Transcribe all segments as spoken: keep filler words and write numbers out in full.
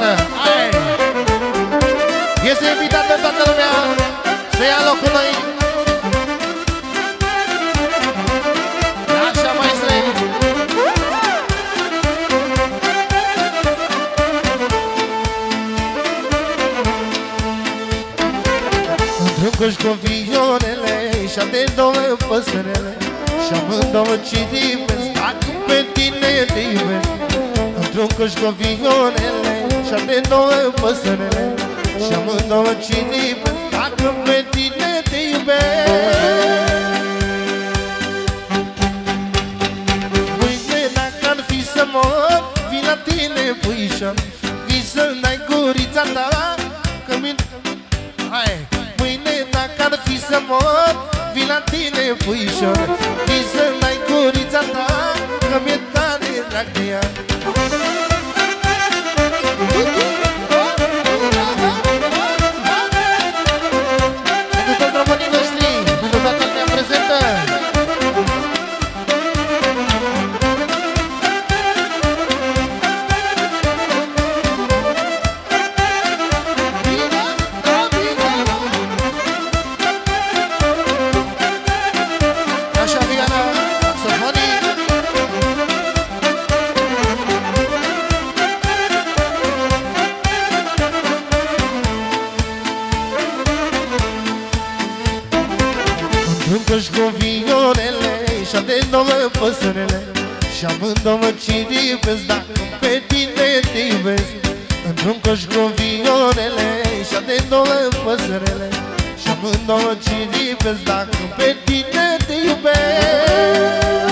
seară. Hai! Este invitată toată lumea să ia locul noi. Așa, maestre! Într-un coș cu violele și-a de două păsărele și amândouă ciripesc, dacă pe tine te iubesc. Într-un coș cu violele și-a de două păsărele și amândouă ciripesc, dacă pe tine te iubesc. Mâine dacă ar fi să mor, vin la tine, puișor, vii să-mi gurița ta, că mi... Hai! Mâine dacă ar fi să mor, vin la tine, puișor, vii să-mi gurița ta, că mi-e tare drag de ea. Pentru toți românii noștri, pentru toată lumea prezentă. Într-un cu violele și-a de două păsărele și amândouă ciripesc, dacă pe tine te iubesc. Într-un coș cu violele și-a de două păsărele și amândouă ciripesc, dacă pe tine te iubesc.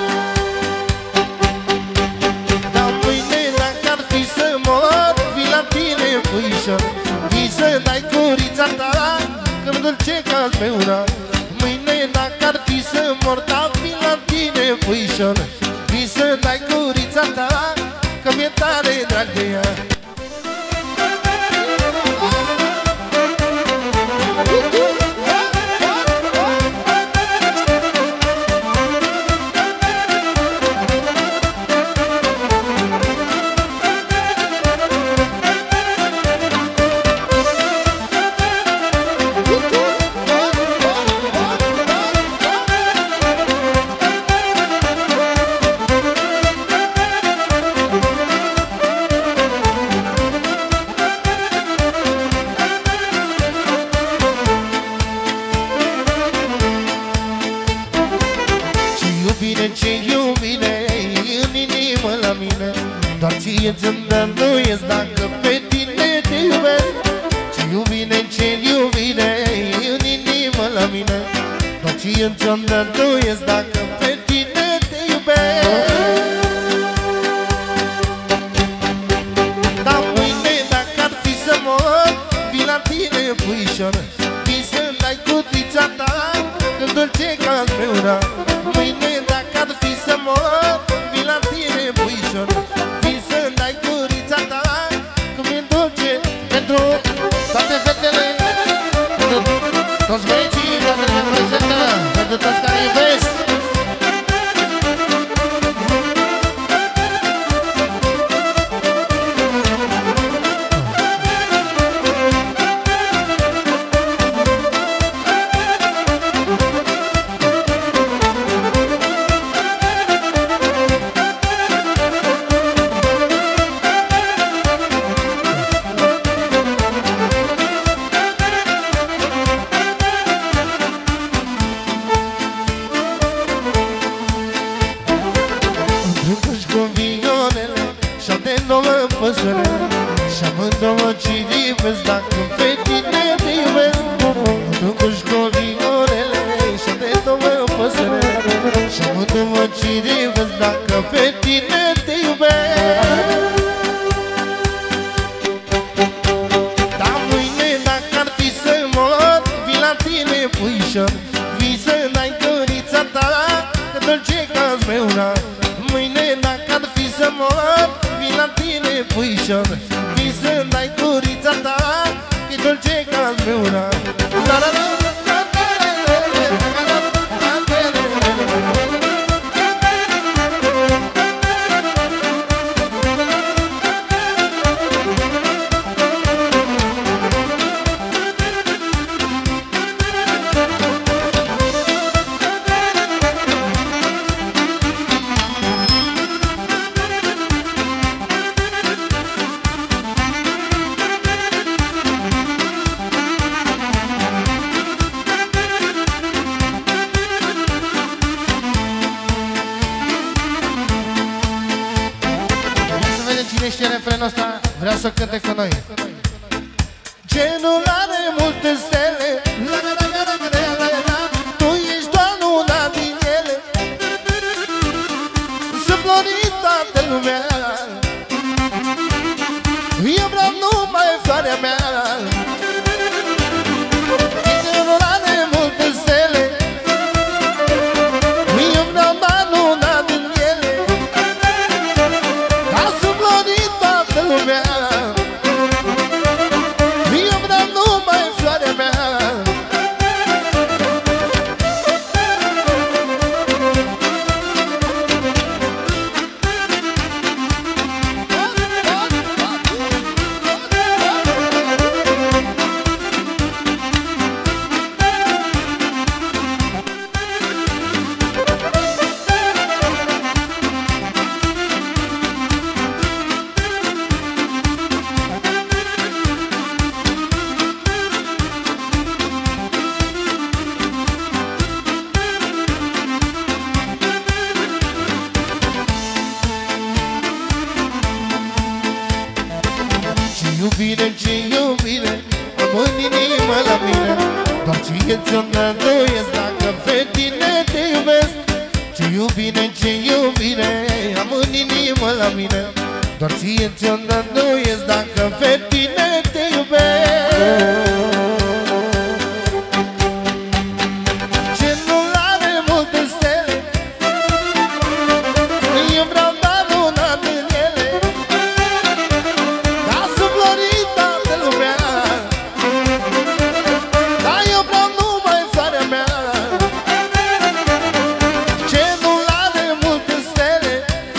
Dar mâine dacă ar fi să mor, vii la tine, puișor, vii să dai curița ta, că-mi dulce ca-ți pe ura. Mâine dacă ar fi să mor, da, vin la tine, puișor, vii să dai curița ta, că mi-e tare drag de ea. Ce iubire în inimă la mine, doar ție-ți îndăruiesc dacă pe tine te iubesc. Ce iubire, ce iubire în inimă la mine, doar ție-ți îndăruiesc dacă pe tine te iubesc. Dar mâine dacă ar fi să mor, vin la tine, puișor, vii să-mi dai cutița ta, că dulce ca-ți pe ura. Mâine dacă ar fi să mor, vin la tine, puișor, vii să-mi dai curița ta, că mi-e dulce. Pentru toate fetele, pentru toți băieții, toată lumea prezentă, pentru toți care iubesc. Și amândouă ciripesc, dacă pe tine te iubesc. Într-un coș cu violele și de două păsărele și amândouă ciripesc, dacă pe tine te iubesc. Dar mâine dacă ar fi să mor, vin la tine, puișor, vii să-mi dai curița ta, că dulce ca-ți pe ura. Mâine dacă ar fi să mor, vin la tine, puișor, vii să-mi dai curița ta, că-i dulce ca-ți pe ura. cântă cu noi. Genul are multe stele, la la la la la la la la. Tu ești doar una din ele. Sunt florit toată lumea. Eu vreau numai floarea mea. Genul are multe stele. Eu vreau doar una din ele. Ca sunt florit toată lumea. Iubire, ce iubire, am în inimă la mine. Doar ție ți-o dăruiesc dacă pe tine te iubesc. Ce iubire, ce iubire, am în inimă la mine. Doar ție ți-o dăruiesc dacă pe tine te iubesc. Cerul are multe stele, eu vreau doar una din ele. Ca sunt florit toată lumea. Dar eu vreau numai floarea mea. Cerul are multe stele,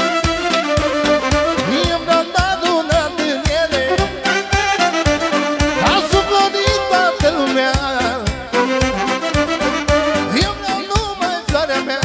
eu vreau doar una din ele. Ca sunt florit toată lumea. Eu vreau numai floarea mea.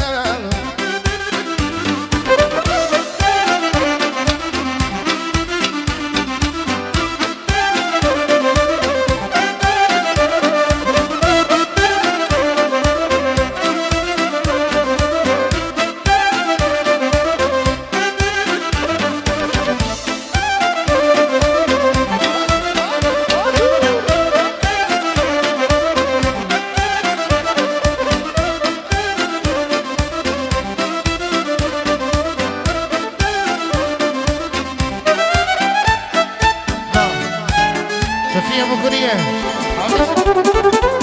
Să fie bucurie!